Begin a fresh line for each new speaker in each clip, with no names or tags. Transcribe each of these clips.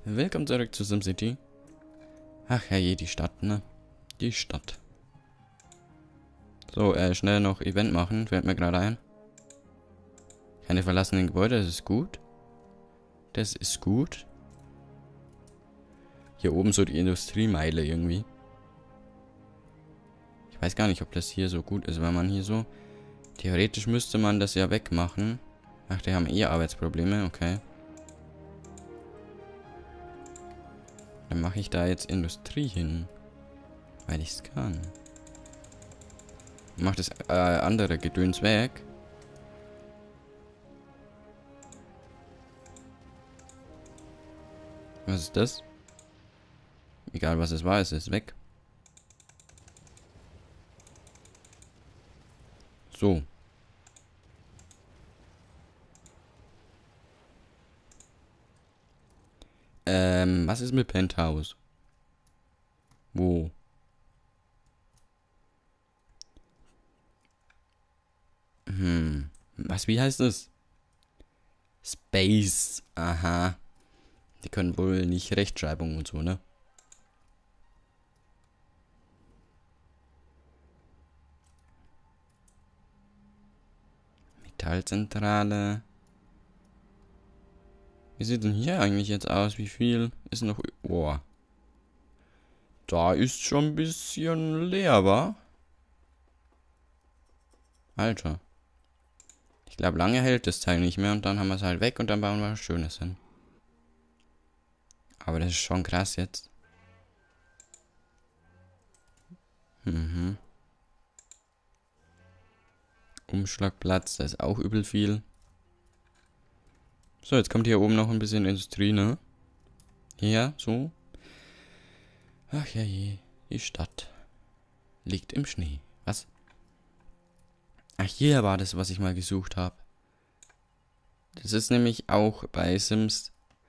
Willkommen zurück zu SimCity. Ach herrje, die Stadt, ne? Die Stadt. So, schnell noch Event machen, fällt mir gerade ein. Keine verlassenen Gebäude, das ist gut. Das ist gut. Hier oben so die Industriemeile irgendwie. Ich weiß gar nicht, ob das hier so gut ist, weil man hier so... Theoretisch müsste man das ja wegmachen. Ach, die haben eh Arbeitsprobleme, okay. Dann mache ich da jetzt Industrie hin. Weil ich es kann. Mach das andere Gedöns weg. Was ist das? Egal was es war, es ist weg. So. Was ist mit Penthouse? Wo? Was, wie heißt es? Space. Aha. Die können wohl nicht Rechtschreibung und so, ne? Metallzentrale. Wie sieht denn hier eigentlich jetzt aus? Wie viel ist noch... Boah. Da ist schon ein bisschen leer, wa? Alter. Ich glaube, lange hält das Teil nicht mehr und dann haben wir es halt weg und dann bauen wir was Schönes hin. Aber das ist schon krass jetzt. Umschlagplatz, da ist auch übel viel. So, jetzt kommt hier oben noch ein bisschen Industrie, ne? Hier, so. Ach ja je, die Stadt liegt im Schnee. Was? Ach, hier war das, was ich mal gesucht habe. Das ist nämlich auch bei Sims.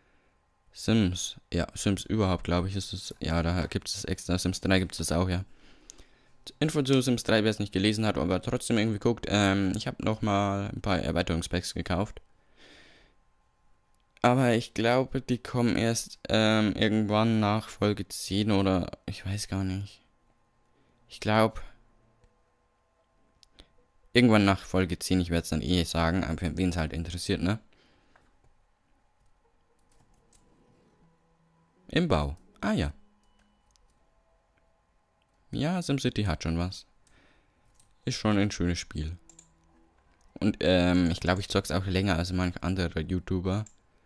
Ja, Sims überhaupt, glaube ich, ist es. Ja, da gibt es extra. Sims 3 gibt es das auch, ja. Info zu Sims 3, wer es nicht gelesen hat, aber trotzdem irgendwie guckt. Ich habe nochmal ein paar Erweiterungspacks gekauft. Aber ich glaube, die kommen erst irgendwann nach Folge 10 oder ich weiß gar nicht. Ich glaube, irgendwann nach Folge 10, ich werde es dann eh sagen, wen es halt interessiert, ne? Im Bau. Ah ja. Ja, SimCity hat schon was. Ist schon ein schönes Spiel. Und ich glaube, ich zock's auch länger als manch anderer YouTuber.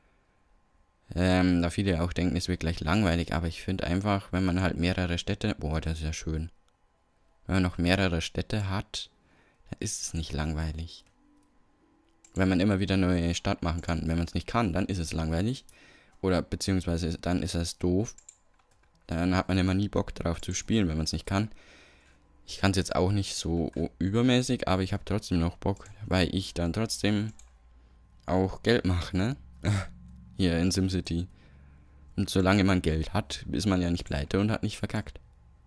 Da viele auch denken, es wird gleich langweilig, aber ich finde einfach, wenn man halt mehrere Städte... Boah, das ist ja schön. Wenn man noch mehrere Städte hat, dann ist es nicht langweilig. Wenn man immer wieder eine neue Stadt machen kann. Wenn man es nicht kann, dann ist es langweilig. Oder beziehungsweise dann ist es doof. Dann hat man immer nie Bock drauf zu spielen, wenn man es nicht kann. Ich kann es jetzt auch nicht so übermäßig, aber ich habe trotzdem noch Bock, weil ich dann trotzdem auch Geld mache, ne? Hier in SimCity. Und solange man Geld hat, ist man ja nicht pleite und hat nicht verkackt.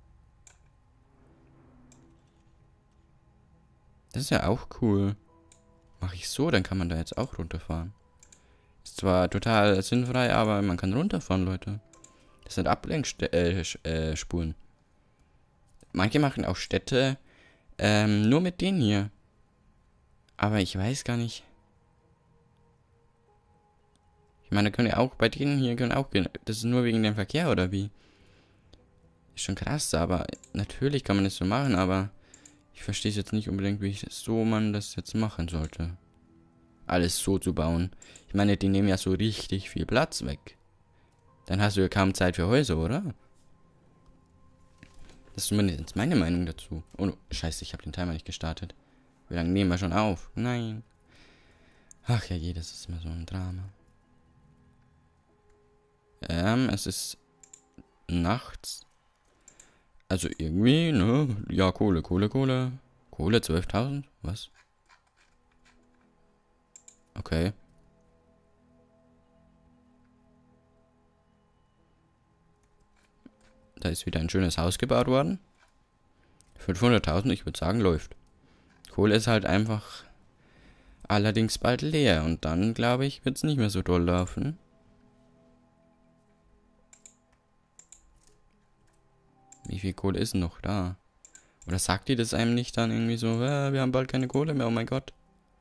Das ist ja auch cool. Mache ich so, dann kann man da jetzt auch runterfahren. Ist zwar total sinnfrei, aber man kann runterfahren, Leute. Das sind Ablenkspuren. Manche machen auch Städte nur mit denen hier. Aber ich weiß gar nicht. Ich meine, können ja auch bei denen hier können auch gehen. Das ist nur wegen dem Verkehr, oder wie? Ist schon krass, aber natürlich kann man das so machen, aber ich verstehe es jetzt nicht unbedingt, wie man das jetzt machen sollte. Alles so zu bauen. Ich meine, die nehmen ja so richtig viel Platz weg. Dann hast du ja kaum Zeit für Häuser, oder? Das ist zumindest meine Meinung dazu. Oh, scheiße, ich habe den Timer nicht gestartet. Wie lange nehmen wir schon auf? Nein. Ach ja, das ist immer so ein Drama. Es ist nachts. Also irgendwie, ne? Ja, Kohle. Kohle 12.000? Was? Okay. Da ist wieder ein schönes Haus gebaut worden. 500.000, ich würde sagen, läuft. Kohle ist halt einfach allerdings bald leer und dann, glaube ich, wird es nicht mehr so doll laufen. Wie viel Kohle ist denn noch da? Oder sagt die das einem nicht dann irgendwie so, wir haben bald keine Kohle mehr, oh mein Gott.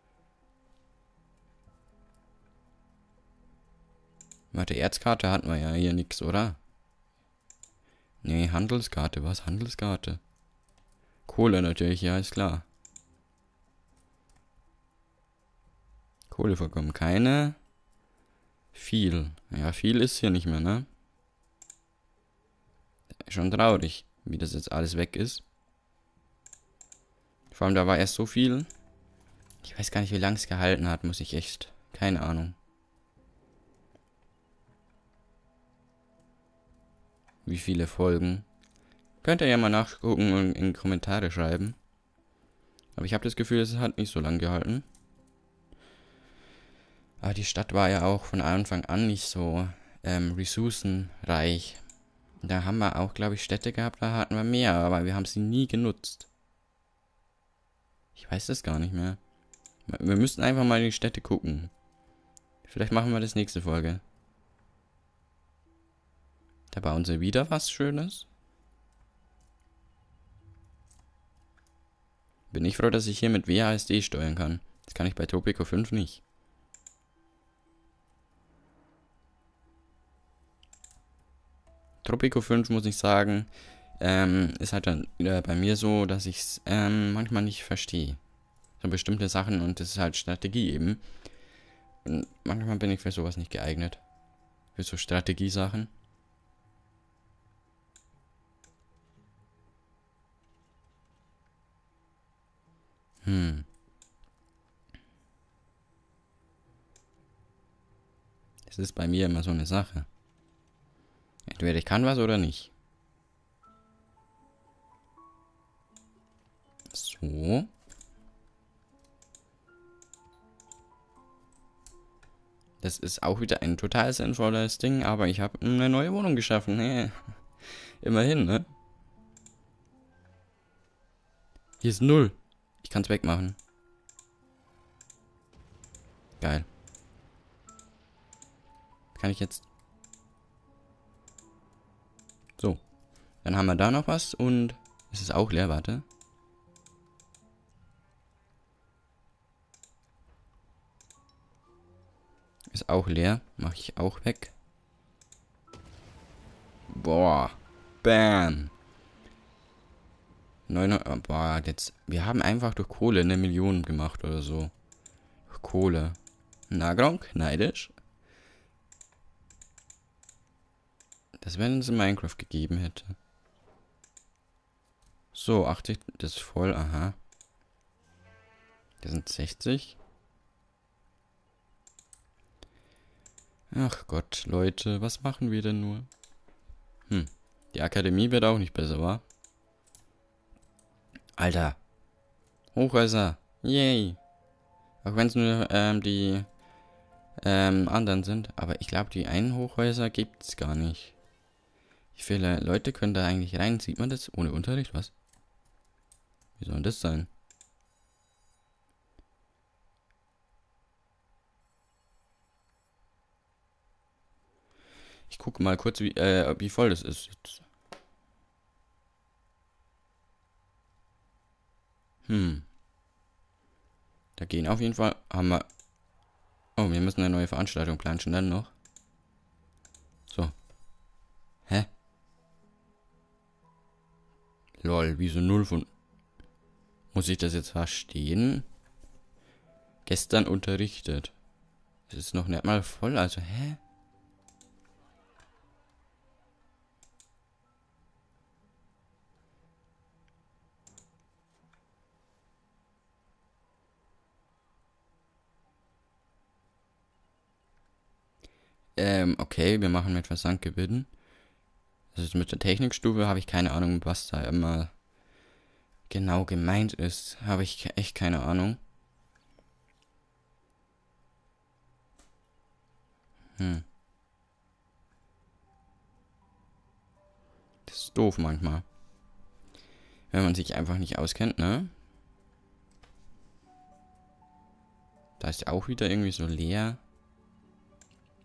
Warte, Erzkarte hatten wir ja hier nix, oder? Nee, Handelskarte, was? Handelskarte? Kohle natürlich, ja, ist klar. Kohlevorkommen, keine. Viel. Ja, viel ist hier nicht mehr, ne? Schon traurig, wie das jetzt alles weg ist. Vor allem, da war erst so viel. Ich weiß gar nicht, wie lange es gehalten hat, muss ich echt. Keine Ahnung. Wie viele Folgen. Könnt ihr ja mal nachgucken und in die Kommentare schreiben. Aber ich habe das Gefühl, es hat nicht so lange gehalten. Aber die Stadt war ja auch von Anfang an nicht so ressourcenreich. Da haben wir auch, glaube ich, Städte gehabt, da hatten wir mehr, aber wir haben sie nie genutzt. Ich weiß das gar nicht mehr. Wir müssten einfach mal in die Städte gucken. Vielleicht machen wir das nächste Folge. Da bauen sie wieder was Schönes. Bin ich froh, dass ich hier mit WASD steuern kann. Das kann ich bei Tropico 5 nicht. Tropico 5, muss ich sagen, ist halt dann wieder bei mir so, dass ich es manchmal nicht verstehe. So bestimmte Sachen und das ist halt Strategie eben. Und manchmal bin ich für sowas nicht geeignet. Für so Strategiesachen. Das ist bei mir immer so eine Sache. Entweder ich kann was oder nicht. So. Das ist auch wieder ein total sinnvolles Ding, aber ich habe eine neue Wohnung geschaffen. Nee. Immerhin, ne? Hier ist 0. Ich kann es wegmachen. Geil. Kann ich jetzt... So. Dann haben wir da noch was und... Es ist auch leer, warte. Ist auch leer. Mache ich auch weg. Boah. Bam. 900... Boah, jetzt... Wir haben einfach durch Kohle 1 Million gemacht oder so. Durch Kohle. Na, Gronk? Neidisch? Das wenn es in Minecraft gegeben hätte. So, 80, das ist voll, aha. Das sind 60. Ach Gott, Leute, was machen wir denn nur? Die Akademie wird auch nicht besser, wa? Alter. Hochhäuser. Yay. Auch wenn es nur die anderen sind. Aber ich glaube, die einen Hochhäuser gibt es gar nicht. Wie viele Leute können da eigentlich rein? Sieht man das ohne Unterricht? Was? Wie soll das sein? Ich gucke mal kurz, wie voll das ist jetzt. Da gehen auf jeden Fall... Haben wir... Oh, wir müssen eine neue Veranstaltung planen, schon dann noch. So. Hä? Lol, wieso 0 von... Muss ich das jetzt verstehen? Gestern unterrichtet. Das ist noch nicht mal voll, also hä? Okay, wir machen mit Versandgebieten. Also mit der Technikstufe habe ich keine Ahnung, was da immer genau gemeint ist. Habe ich echt keine Ahnung. Das ist doof manchmal. Wenn man sich einfach nicht auskennt, ne? Da ist ja auch wieder irgendwie so leer.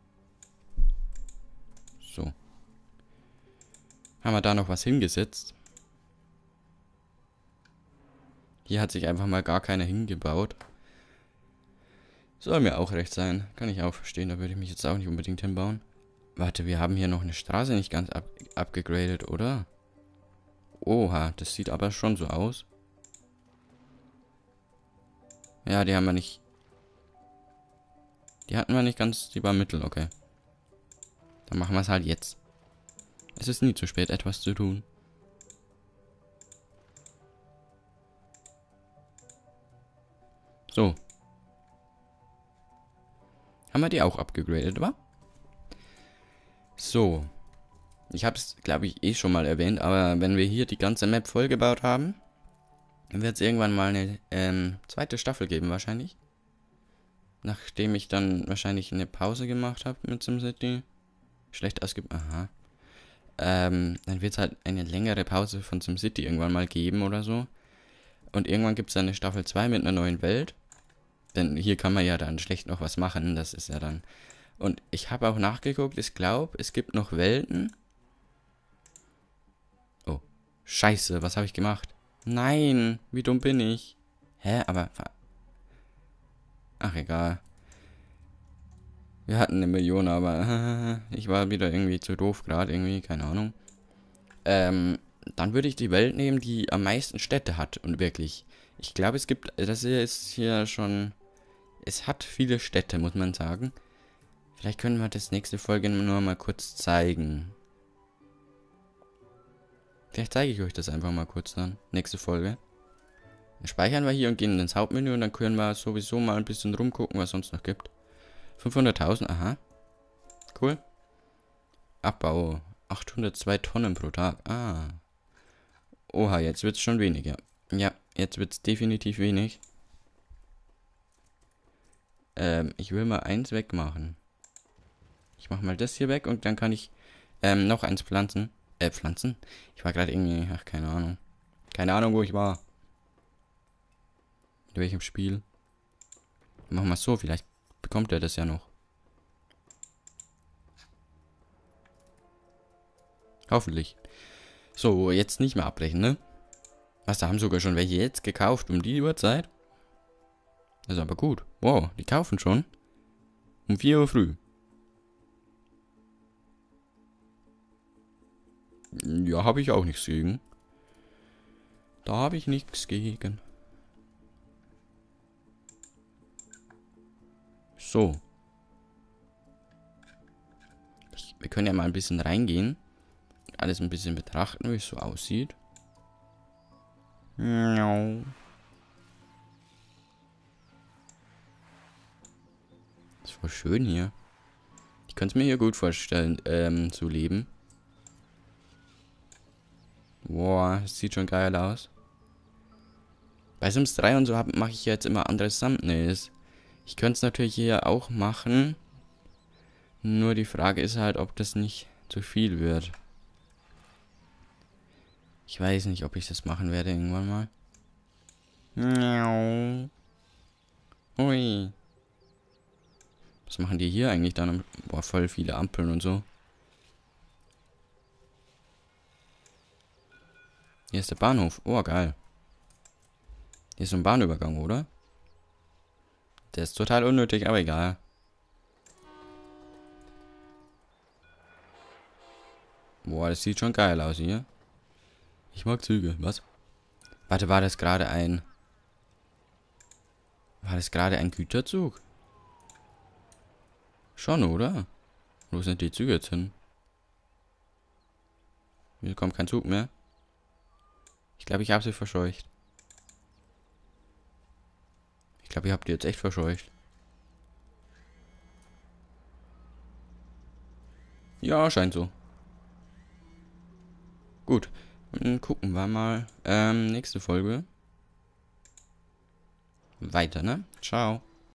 So. Haben wir da noch was hingesetzt? Hier hat sich einfach mal gar keiner hingebaut. Soll mir auch recht sein. Kann ich auch verstehen. Da würde ich mich jetzt auch nicht unbedingt hinbauen. Warte, wir haben hier noch eine Straße nicht ganz abgegradet, oder? Oha, das sieht aber schon so aus. Ja, die haben wir nicht... Die hatten wir nicht ganz... Die war mittel, okay. Dann machen wir es halt jetzt. Es ist nie zu spät, etwas zu tun. So. Haben wir die auch abgegradet, wa? So. Ich habe es, glaube ich, eh schon mal erwähnt, aber wenn wir hier die ganze Map vollgebaut haben, dann wird es irgendwann mal eine zweite Staffel geben, wahrscheinlich. Nachdem ich dann wahrscheinlich eine Pause gemacht habe mit SimCity. Schlecht ausgibt. Aha. Dann wird es halt eine längere Pause von SimCity irgendwann mal geben oder so. Und irgendwann gibt es dann eine Staffel 2 mit einer neuen Welt. Denn hier kann man ja dann schlecht noch was machen. Das ist ja dann... Und ich habe auch nachgeguckt. Ich glaube, es gibt noch Welten. Oh. Scheiße, was habe ich gemacht? Nein, wie dumm bin ich? Hä, aber... Ach, egal. Wir hatten 1 Million, aber ich war wieder irgendwie zu doof gerade, irgendwie, keine Ahnung. Dann würde ich die Welt nehmen, die am meisten Städte hat. Und wirklich, ich glaube, es gibt, das hier ist hier schon, es hat viele Städte, muss man sagen. Vielleicht können wir das nächste Folge nur mal kurz zeigen. Vielleicht zeige ich euch das einfach mal kurz dann, nächste Folge. Dann speichern wir hier und gehen ins Hauptmenü und dann können wir sowieso mal ein bisschen rumgucken, was es sonst noch gibt. 500.000, aha. Cool. Abbau. 802 Tonnen pro Tag. Ah. Oha, jetzt wird es schon weniger. Ja, jetzt wird es definitiv wenig. Ich will mal eins wegmachen. Ich mache mal das hier weg und dann kann ich noch eins pflanzen. Pflanzen? Ich war gerade irgendwie, ach, keine Ahnung. Keine Ahnung, wo ich war. In welchem Spiel. Machen wir es so, vielleicht bekommt er das ja noch. Hoffentlich. So, jetzt nicht mehr abbrechen, ne? Was, da haben sogar schon welche jetzt gekauft um die Uhrzeit? Das ist aber gut. Wow, die kaufen schon. Um 4 Uhr früh. Ja, habe ich auch nichts gegen. Da habe ich nichts gegen. So. Wir können ja mal ein bisschen reingehen. Alles ein bisschen betrachten, wie es so aussieht. Das ist voll schön hier. Ich könnte es mir hier gut vorstellen, zu leben. Boah, das sieht schon geil aus. Bei Sims 3 und so mache ich jetzt immer andere Thumbnails. Ich könnte es natürlich hier auch machen. Nur die Frage ist halt, ob das nicht zu viel wird. Ich weiß nicht, ob ich das machen werde irgendwann mal. Ui. Was machen die hier eigentlich dann? Boah, voll viele Ampeln und so. Hier ist der Bahnhof. Oh, geil. Hier ist so ein Bahnübergang, oder? Der ist total unnötig, aber egal. Boah, das sieht schon geil aus hier. Ich mag Züge. Was? Warte, war das gerade ein... War das gerade ein Güterzug? Schon, oder? Wo sind die Züge jetzt hin? Hier kommt kein Zug mehr. Ich glaube, ich habe sie verscheucht. Ich glaube, ihr habt die jetzt echt verscheucht. Ja, scheint so. Gut. Dann gucken wir mal. Nächste Folge. Weiter, ne? Ciao.